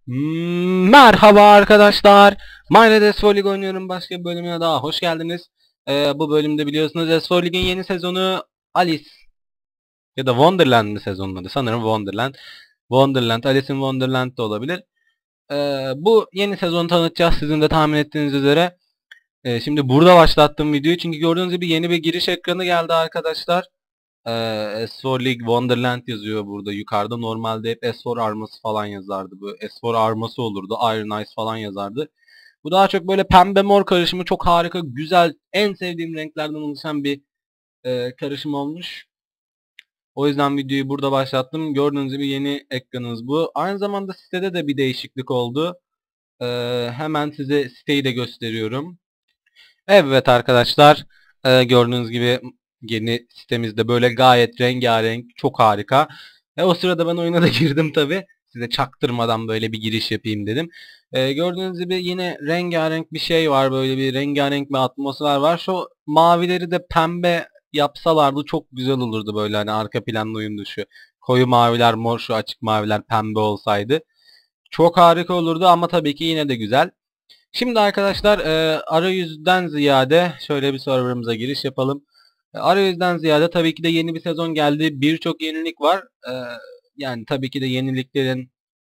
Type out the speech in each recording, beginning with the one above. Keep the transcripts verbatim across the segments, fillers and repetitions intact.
Hmm, Merhaba arkadaşlar. Minecraft S four League oynuyorum. Başka bir bölümüne daha hoş geldiniz. Ee, bu bölümde biliyorsunuz S four League'in yeni sezonu Alice ya da Wonderland mi sezonun adı? Sanırım Wonderland. Wonderland, Alice in Wonderland da olabilir. Ee, bu yeni sezonu tanıtacağız sizin de tahmin ettiğiniz üzere. Ee, şimdi burada başlattım videoyu çünkü gördüğünüz gibi yeni bir giriş ekranı geldi arkadaşlar. Ee, S four League Wonderland yazıyor burada yukarıda. Normalde hep S four arması falan yazardı. Bu S four arması olurdu. Iron Ice falan yazardı. Bu daha çok böyle pembe mor karışımı, çok harika, güzel, en sevdiğim renklerden oluşan bir e, karışım olmuş. O yüzden videoyu burada başlattım. Gördüğünüz gibi yeni ekranımız bu. Aynı zamanda sitede de bir değişiklik oldu. Ee, hemen size siteyi de gösteriyorum. Evet arkadaşlar, e, gördüğünüz gibi yeni sitemizde böyle gayet rengarenk, çok harika. E, o sırada ben oyuna da girdim tabi. Size çaktırmadan böyle bir giriş yapayım dedim. E, gördüğünüz gibi yine rengarenk bir şey var, böyle bir rengarenk bir atmosfer var. Şu mavileri de pembe yapsalardı çok güzel olurdu, böyle hani arka planla uyum dışı. Koyu maviler mor, şu açık maviler pembe olsaydı. Çok harika olurdu ama tabii ki yine de güzel. Şimdi arkadaşlar, e, arayüzden ziyade şöyle bir serverımıza giriş yapalım. E, arayüzden ziyade tabii ki de yeni bir sezon geldi. Birçok yenilik var. E, yani tabii ki de yeniliklerin,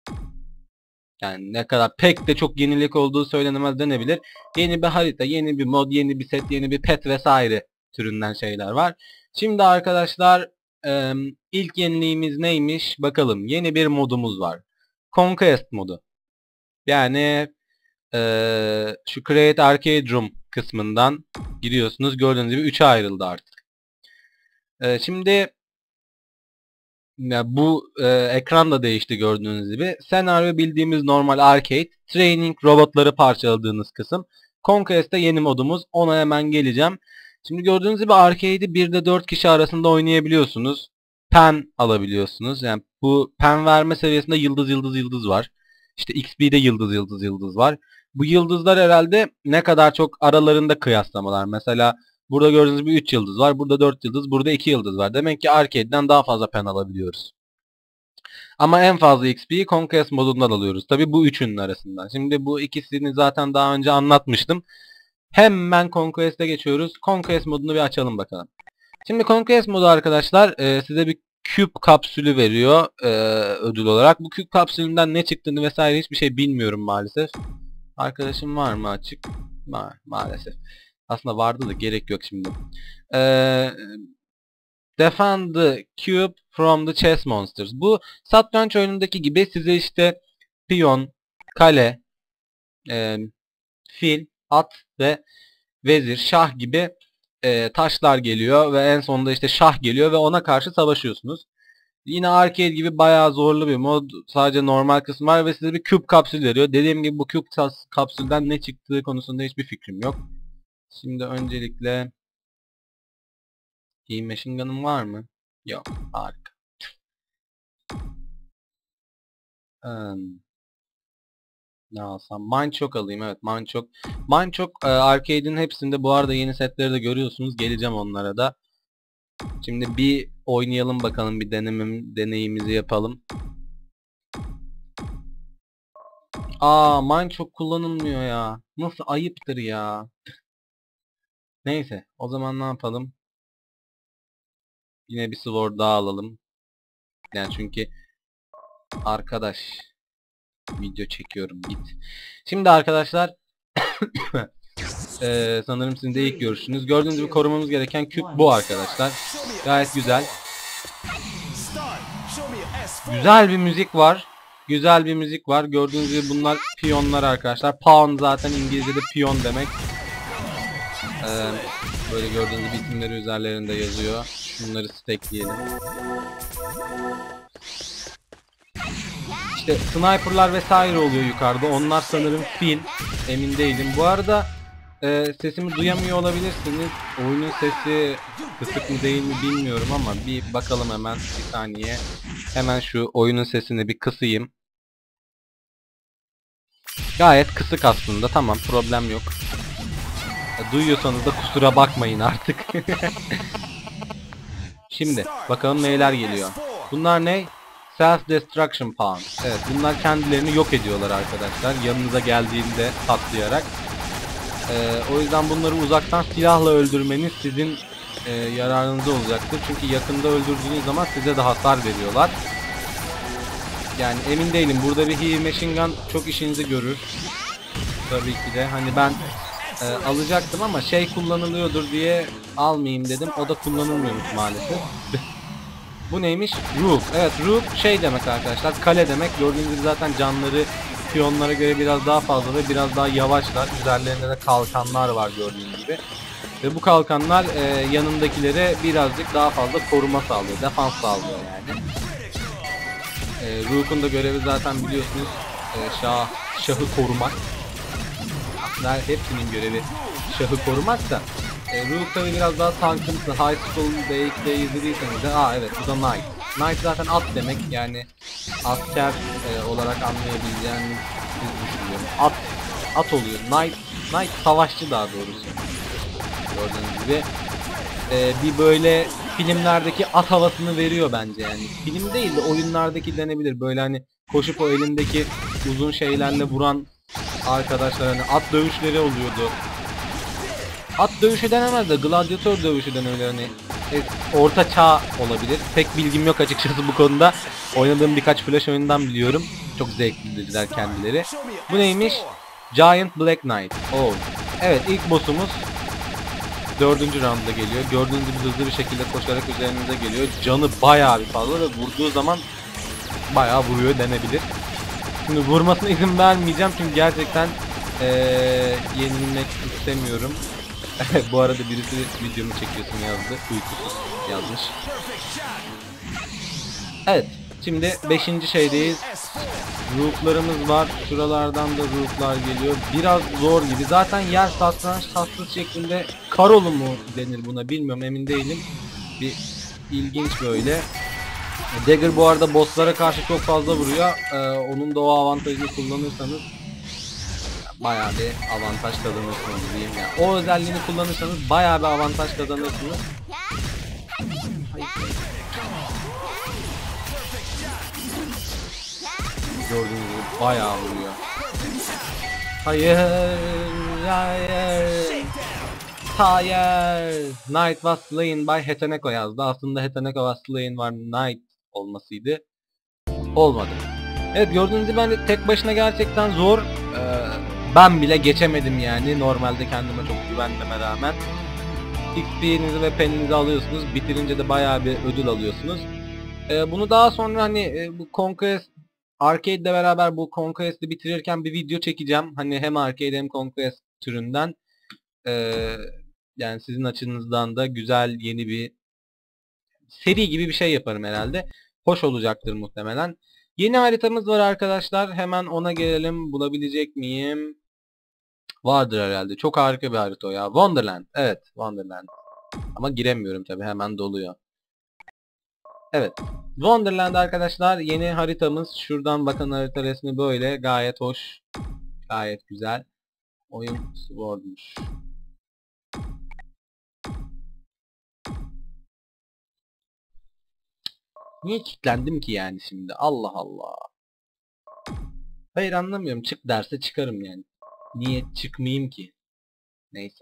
yani ne kadar pek de çok yenilik olduğu söylenemez denebilir. Yeni bir harita, yeni bir mod, yeni bir set, yeni bir pet vesaire türünden şeyler var. Şimdi arkadaşlar, e, ilk yeniliğimiz neymiş? Bakalım. Yeni bir modumuz var. Conquest modu. Yani Ee, şu Create Arcade Room kısmından giriyorsunuz. Gördüğünüz gibi üçe ayrıldı artık. Ee, şimdi ya bu e, ekran da değişti gördüğünüz gibi. Senaryo bildiğimiz normal arcade. Training robotları parçaladığınız kısım. Conquest'te yeni modumuz. Ona hemen geleceğim. Şimdi gördüğünüz gibi arcade'i birde dört kişi arasında oynayabiliyorsunuz. Pen alabiliyorsunuz. Yani bu pen verme seviyesinde yıldız yıldız yıldız var. İşte X P'de yıldız yıldız yıldız var. Bu yıldızlar herhalde ne kadar çok aralarında kıyaslamalar. Mesela burada gördüğünüz gibi üç yıldız var. Burada dört yıldız. Burada iki yıldız var. Demek ki arcade'den daha fazla pen alabiliyoruz. Ama en fazla X P'yi Conquest modundan alıyoruz. Tabi bu üçünün arasından. Şimdi bu ikisini zaten daha önce anlatmıştım. Hemen Conquest'e geçiyoruz. Conquest modunu bir açalım bakalım. Şimdi Conquest modu arkadaşlar e, size bir küp kapsülü veriyor e, ödül olarak. Bu küp kapsülünden ne çıktığını vesaire hiçbir şey bilmiyorum maalesef. Arkadaşım var mı açık? Ma maalesef. Aslında vardı da gerek yok şimdi. Ee, Defend the cube from the chess monsters. Bu satranç oyunundaki gibi size işte piyon, kale, e, fil, at ve vezir, şah gibi e, taşlar geliyor ve en sonunda işte şah geliyor ve ona karşı savaşıyorsunuz. Yine arcade gibi bayağı zorlu bir mod. Sadece normal kısmı var ve size bir küp kapsül veriyor. Dediğim gibi bu küp kapsülden ne çıktığı konusunda hiçbir fikrim yok. Şimdi öncelikle iyi machine gun'ım var mı? Yok. Harika. Hmm, ne alsam? Mineshock alayım. Evet, Mineshock. Mineshock e, arcade'in hepsinde, bu arada yeni setleri de görüyorsunuz. Geleceğim onlara da. Şimdi bir oynayalım bakalım, bir denemem, deneyimizi yapalım. Aa, Mineshock kullanılmıyor ya. Nasıl ayıptır ya. Neyse, o zaman ne yapalım? Yine bir sword daha alalım. Yani çünkü arkadaş, video çekiyorum, git. Şimdi arkadaşlar Ee, sanırım sizin de ilk görüşünüz. Gördüğünüz gibi korumamız gereken küp bu arkadaşlar. Gayet güzel. Güzel bir müzik var. Güzel bir müzik var. Gördüğünüz gibi bunlar piyonlar arkadaşlar. Pawn zaten İngilizce'de piyon demek. Ee, böyle gördüğünüz gibi isimleri üzerlerinde yazıyor. Şunları stackleyelim. İşte sniperlar vesaire oluyor yukarıda. Onlar sanırım fil. Emin değilim. Bu arada e, sesimi duyamıyor olabilirsiniz. Oyunun sesi kısık mı değil mi bilmiyorum ama bir bakalım hemen, bir saniye. Hemen şu oyunun sesini bir kısayım. Gayet kısık aslında. Tamam, problem yok. E, duyuyorsanız da kusura bakmayın artık. Şimdi bakalım neyler geliyor. Bunlar ne? Self Destruction Pound. Evet, bunlar kendilerini yok ediyorlar arkadaşlar. Yanınıza geldiğinde patlayarak. Ee, o yüzden bunları uzaktan silahla öldürmeniz sizin e, yararınıza olacaktır. Çünkü yakında öldürdüğünüz zaman size de hasar veriyorlar. Yani emin değilim. Burada bir Heavy Machine Gun çok işinizi görür. Tabii ki de. Hani ben e, alacaktım ama şey kullanılıyordur diye almayayım dedim. O da kullanılmıyormuş maalesef. Bu neymiş? Rook. Evet, Rook şey demek arkadaşlar. Kale demek. Gördüğünüz gibi zaten canları piyonlara göre biraz daha fazla ve biraz daha yavaşlar. Üzerlerinde de kalkanlar var gördüğünüz gibi. Ve bu kalkanlar e, yanındakilere birazcık daha fazla koruma sağlıyor. Defans sağlıyor yani. E, Rook'un da görevi zaten biliyorsunuz e, şah, şahı korumak. Aslında hepsinin görevi şahı korumak da. E, Rook tabi biraz daha tankımsı. High School D X'de izlediyseniz de aa evet, bu da Knight. Knight zaten at demek, yani asker e, olarak anlayabileceğiniz düşünüyorum. At, at oluyor. Knight, Knight savaşçı daha doğrusu. Gördüğünüz gibi e, bir böyle filmlerdeki at havasını veriyor bence yani. Film değil de oyunlardaki denebilir. Böyle hani koşup o elindeki uzun şeylerle vuran arkadaşlar, hani at dövüşleri oluyordu. At dövüşü denemez de gladyatör dövüşü denebilir, hani e, orta çağ olabilir. Pek bilgim yok açıkçası bu konuda. Oynadığım birkaç flash oyundan biliyorum. Çok zevklidirler kendileri. Bu neymiş? Giant Black Knight. Oh. Evet, ilk boss'umuz dördüncü roundda geliyor. Gördüğünüz gibi hızlı bir şekilde koşarak üzerinize geliyor. Canı bayağı bir fazla ve vurduğu zaman bayağı vuruyor denebilir. Şimdi vurmasına izin vermeyeceğim çünkü gerçekten ee, yenilmek istemiyorum. Bu arada birisi videomu çekiyorsun yazdı. Uykusuz yazmış. Evet. Şimdi beşinci şeydeyiz. Rook'larımız var. Şuralardan da rook'lar geliyor. Biraz zor gibi. Zaten yer satranç tatsız şeklinde karolu mu denir buna bilmiyorum, emin değilim. Bir ilginç böyle. Dagger bu arada bosslara karşı çok fazla vuruyor. Ee, onun da o avantajını kullanırsanız bayağı bir avantaj kazanırsınız diyeyim ya. O özelliğini kullanırsanız bayağı bir avantaj kazanırsınız. Gördüğünüz gibi bayağı vuruyor. Hayır, hayır, hayır. Knight was slain by Heteneko yazdı. Aslında Heteneko was slain var Knight olmasıydı. Olmadı. Evet, gördüğünüz gibi ben tek başına gerçekten zor. Ee, ben bile geçemedim yani. Normalde kendime çok güvenmeme rağmen. X P'nizi ve peninizi alıyorsunuz. Bitirince de bayağı bir ödül alıyorsunuz. Ee, bunu daha sonra hani e, bu Conquest Arcade ile beraber bu Conquest'i bitirirken bir video çekeceğim. Hani hem Arcade hem Conquest türünden. Ee, yani sizin açınızdan da güzel yeni bir seri gibi bir şey yaparım herhalde. Hoş olacaktır muhtemelen. Yeni haritamız var arkadaşlar. Hemen ona gelelim. Bulabilecek miyim? Vardır herhalde. Çok harika bir harita o ya. Wonderland. Evet, Wonderland. Ama giremiyorum tabi, hemen doluyor. Evet. Wonderland arkadaşlar, yeni haritamız. Şuradan bakın, harita resmi böyle. Gayet hoş. Gayet güzel. Oyun Sword'muş. Niye kilitlendim ki yani şimdi? Allah Allah. Hayır, anlamıyorum. Çık derse çıkarım yani. Niye çıkmayayım ki? Neyse.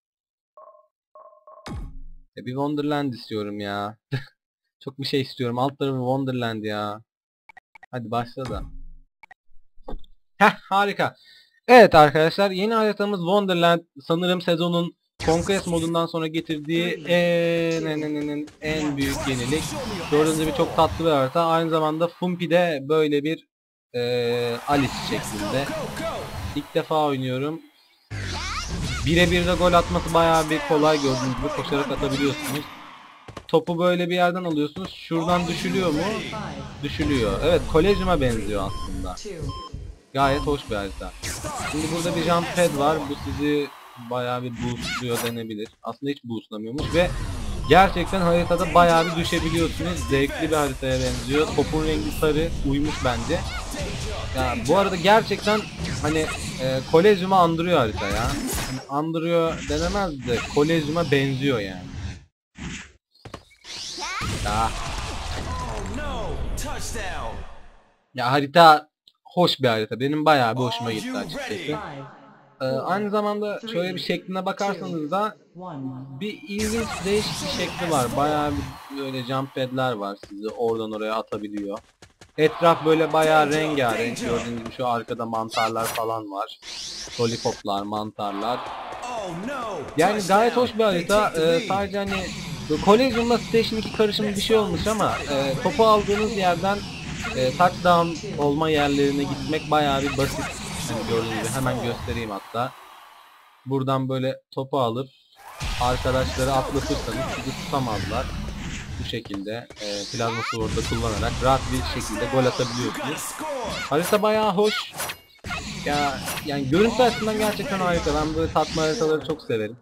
E bir Wonderland istiyorum ya. Çok bir şey istiyorum. Alt tarafı Wonderland ya. Hadi başla da. Heh, harika. Evet arkadaşlar, yeni haritamız Wonderland. Sanırım sezonun Conquest modundan sonra getirdiği en en en en, en büyük yenilik. Gördüğünüz gibi çok tatlı bir harita. Aynı zamanda Fumpi'de böyle bir e, Alice şeklinde. İlk defa oynuyorum. Birebir de gol atması bayağı bir kolay, gördüğünüz gibi koşarak atabiliyorsunuz. Topu böyle bir yerden alıyorsunuz. Şuradan düşülüyor mu? Düşülüyor. Evet, Kolezyum'a benziyor aslında. Gayet hoş bir harita. Şimdi burada bir jump pad var. Bu sizi bayağı bir boostluyor denebilir. Aslında hiç boostlamıyormuş ve gerçekten haritada bayağı bir düşebiliyorsunuz. Zevkli bir haritaya benziyor. Topun rengi sarı, uymuş bence. Ya bu arada gerçekten hani e, Kolezyum'a andırıyor harita ya. Yani andırıyor denemez de Kolezyum'a benziyor yani. Ah. Ya harita hoş bir harita. Benim bayağı bir hoşuma gitti açıkçası. Ee, aynı zamanda şöyle bir şekline bakarsanız da bir ilginç değişik bir şekli var. Bayağı bir böyle jump pad'ler var, sizi oradan oraya atabiliyor. Etraf böyle bayağı rengarenk. Gördüğünüz gibi şu arkada mantarlar falan var. Lollipoplar, mantarlar. Yani gayet hoş bir harita. Ee, sadece hani Collegium'la Station iki karışımı bir şey olmuş ama e, topu aldığınız yerden e, touchdown olma yerlerine gitmek bayağı bir basit. Yani gördüğünüz gibi hemen göstereyim hatta. Buradan böyle topu alıp arkadaşları atlatırsanız sizi tutamazlar. Bu şekilde e, plazma sword'da kullanarak rahat bir şekilde gol atabiliyorsunuz. Harita bayağı hoş. Ya yani görüntü açısından gerçekten harika. Ben böyle tatlı haritaları çok severim.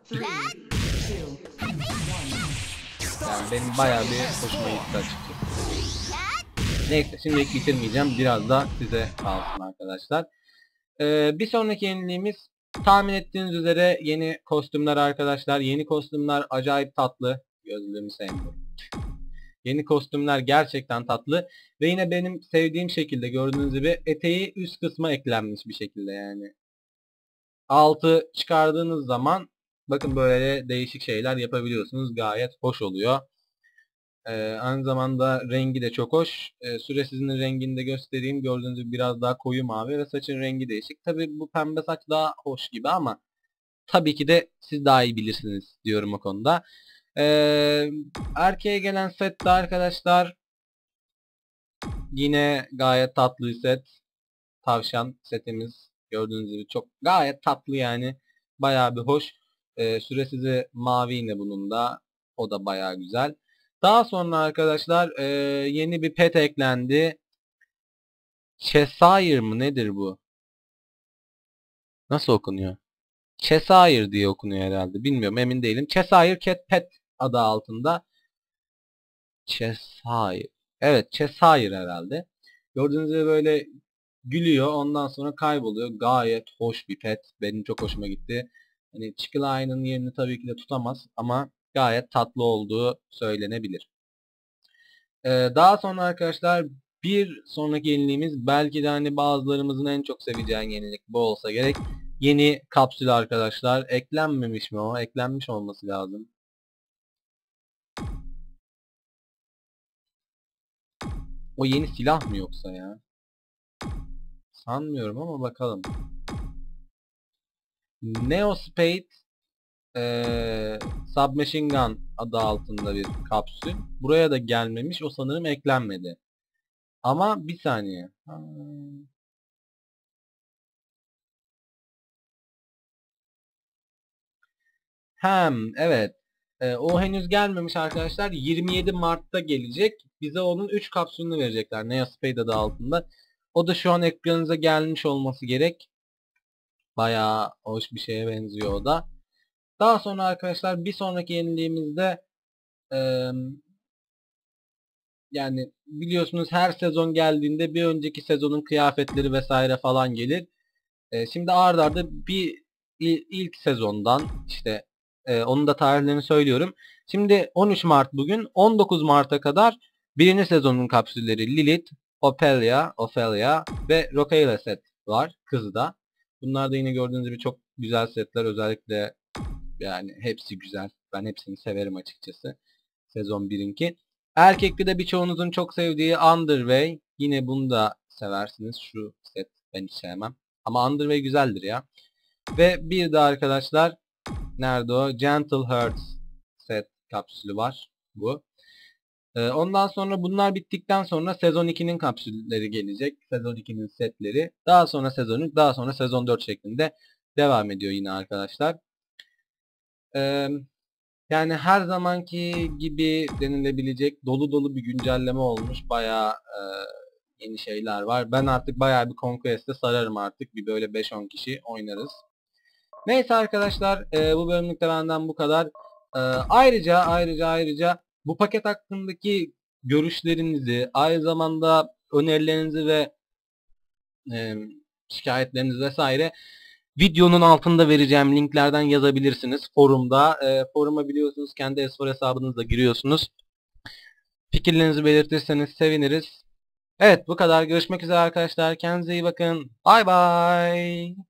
Yani benim bayağı bir hoşuma gitti açıkçası. Neyse şimdilik bitirmeyeceğim. Biraz da size kalsın arkadaşlar. Ee, bir sonraki yeniliğimiz tahmin ettiğiniz üzere yeni kostümler arkadaşlar. Yeni kostümler acayip tatlı. Gözlüğümü sevmiyorum. Yeni kostümler gerçekten tatlı. Ve yine benim sevdiğim şekilde gördüğünüz gibi eteği üst kısma eklenmiş bir şekilde yani. Altı çıkardığınız zaman bakın böyle değişik şeyler yapabiliyorsunuz. Gayet hoş oluyor. Ee, aynı zamanda rengi de çok hoş. Ee, süresizin rengini de göstereyim. Gördüğünüz gibi biraz daha koyu mavi ve saçın rengi değişik. Tabi bu pembe saç daha hoş gibi ama tabii ki de siz daha iyi bilirsiniz diyorum o konuda. Ee, erkeğe gelen set de arkadaşlar yine gayet tatlı bir set. Tavşan setimiz gördüğünüz gibi çok gayet tatlı yani. Bayağı bir hoş. Ee, süresizi mavi yine bunun da. O da bayağı güzel. Daha sonra arkadaşlar e, yeni bir pet eklendi. Cheshire mı nedir bu? Nasıl okunuyor? Cheshire diye okunuyor herhalde. Bilmiyorum, emin değilim. Cheshire Cat Pet adı altında. Cheshire. Evet, Cheshire herhalde. Gördüğünüz gibi böyle gülüyor. Ondan sonra kayboluyor. Gayet hoş bir pet. Benim çok hoşuma gitti. Hani Chickline'ın yerini tabii ki de tutamaz ama gayet tatlı olduğu söylenebilir. Ee, daha sonra arkadaşlar bir sonraki yeniliğimiz belki de hani bazılarımızın en çok seveceği yenilik bu olsa gerek. Yeni kapsül arkadaşlar. Eklenmemiş mi o? Eklenmiş olması lazım. O yeni silah mı yoksa ya? Sanmıyorum ama bakalım. Neospade ee, Submachine Gun adı altında bir kapsül. Buraya da gelmemiş. O sanırım eklenmedi. Ama bir saniye. Ha. Hem evet. Ee, o henüz gelmemiş arkadaşlar. yirmi yedi Mart'ta gelecek. Bize onun üç kapsülünü verecekler. Neospade adı altında. O da şu an ekranınıza gelmiş olması gerek. Bayağı hoş bir şeye benziyor o da. Daha sonra arkadaşlar bir sonraki yeniliğimizde e, yani biliyorsunuz her sezon geldiğinde bir önceki sezonun kıyafetleri vesaire falan gelir. E, şimdi ard arda bir il, ilk sezondan işte e, onun da tarihlerini söylüyorum. Şimdi on üç Mart bugün. on dokuz Mart'a kadar birinci sezonun kapsülleri Lilith, Ophelia, Ophelia ve Rokayla set var. Kızı da. Bunlar da yine gördüğünüz gibi çok güzel setler. Özellikle yani hepsi güzel. Ben hepsini severim açıkçası. Sezon birinki. Erkekte de birçoğunuzun çok sevdiği Underway. Yine bunu da seversiniz. Şu set ben hiç sevmem. Ama Underway güzeldir ya. Ve bir de arkadaşlar nerede o? Gentle Hearts set kapsülü var. Bu. Ee, ondan sonra bunlar bittikten sonra sezon ikinin kapsülleri gelecek. Sezon ikinin setleri. Daha sonra sezon üç, daha sonra sezon dört şeklinde devam ediyor yine arkadaşlar. Ee, yani her zamanki gibi denilebilecek dolu dolu bir güncelleme olmuş. Bayağı e, yeni şeyler var. Ben artık bayağı bir Conquest'e sararım artık. Bir böyle beş on kişi oynarız. Neyse arkadaşlar e, bu bölümlükte benden bu kadar. E, ayrıca ayrıca ayrıca bu paket hakkındaki görüşlerinizi, aynı zamanda önerilerinizi ve e, şikayetlerinizi vesaire videonun altında vereceğim linklerden yazabilirsiniz forumda. E, foruma biliyorsunuz kendi Esfor hesabınızla giriyorsunuz. Fikirlerinizi belirtirseniz seviniriz. Evet, bu kadar. Görüşmek üzere arkadaşlar. Kendinize iyi bakın. Bay bay.